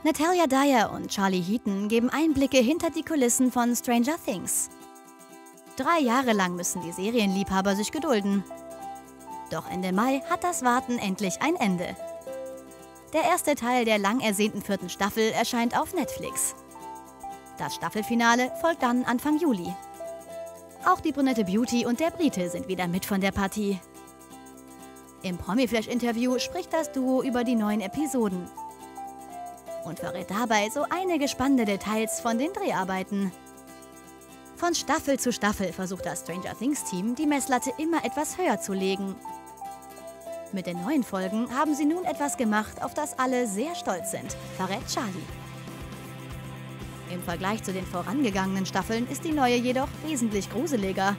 Natalia Dyer und Charlie Heaton geben Einblicke hinter die Kulissen von Stranger Things. 3 Jahre lang müssen die Serienliebhaber sich gedulden. Doch Ende Mai hat das Warten endlich ein Ende. Der erste Teil der lang ersehnten 4. Staffel erscheint auf Netflix. Das Staffelfinale folgt dann Anfang Juli. Auch die brünette Beauty und der Brite sind wieder mit von der Partie. Im Promiflash-Interview spricht das Duo über die neuen Episoden und verrät dabei so einige spannende Details von den Dreharbeiten. Von Staffel zu Staffel versucht das Stranger Things-Team, die Messlatte immer etwas höher zu legen. Mit den neuen Folgen haben sie nun etwas gemacht, auf das alle sehr stolz sind, verrät Charlie. Im Vergleich zu den vorangegangenen Staffeln ist die neue jedoch wesentlich gruseliger.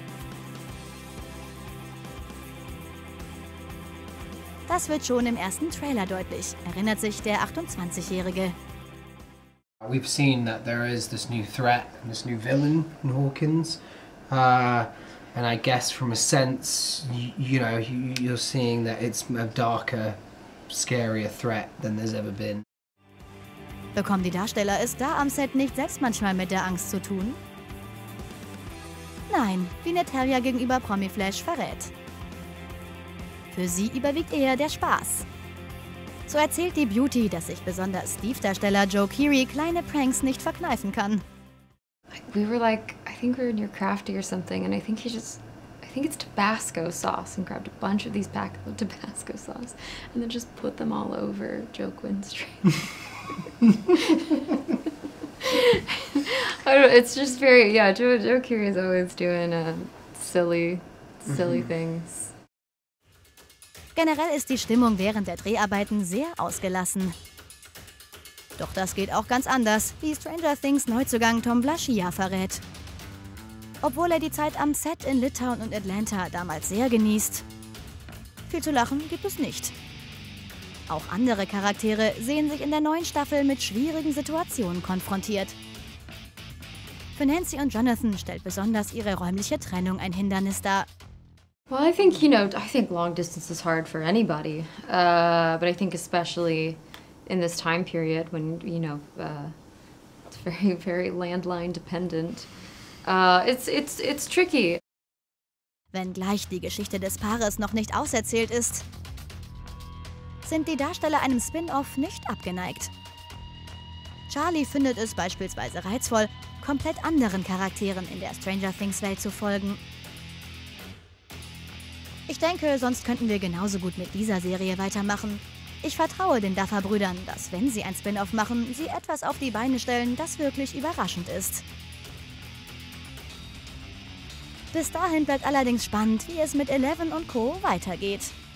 Das wird schon im ersten Trailer deutlich, erinnert sich der 28-Jährige. We've seen that there is this new threat, this new villain in Hawkins, and I guess from a sense, you're seeing that it's a darker, scarier threat than there's ever been. Bekommen die Darsteller es da am Set nicht selbst manchmal mit der Angst zu tun? Nein, wie Natalia gegenüber Promiflash verrät. Für sie überwiegt eher der Spaß. So erzählt die Beauty, dass sich besonders Steve-Darsteller Joe Keery kleine Pranks nicht verkneifen kann. We were like, I think we were near Crafty or something, and I think it's Tabasco sauce, and grabbed a bunch of these packs of Tabasco sauce, and then just put them all over Joe Quinn's tray. I don't know, it's just very, yeah, Joe Keery is always doing silly things. Generell ist die Stimmung während der Dreharbeiten sehr ausgelassen. Doch das geht auch ganz anders, wie Stranger Things Neuzugang Tom Blascia verrät. Obwohl er die Zeit am Set in Litauen und Atlanta damals sehr genießt. Viel zu lachen gibt es nicht. Auch andere Charaktere sehen sich in der neuen Staffel mit schwierigen Situationen konfrontiert. Für Nancy und Jonathan stellt besonders ihre räumliche Trennung ein Hindernis dar. Well, I think, I think long distance is hard for anybody, but I think especially in this time period when, it's very, very landline dependent, it's tricky. Wenngleich die Geschichte des Paares noch nicht auserzählt ist, sind die Darsteller einem Spin-off nicht abgeneigt. Charlie findet es beispielsweise reizvoll, komplett anderen Charakteren in der Stranger Things Welt zu folgen. Ich denke, sonst könnten wir genauso gut mit dieser Serie weitermachen. Ich vertraue den Duffer-Brüdern, dass, wenn sie ein Spin-off machen, sie etwas auf die Beine stellen, das wirklich überraschend ist. Bis dahin bleibt allerdings spannend, wie es mit Eleven und Co. weitergeht.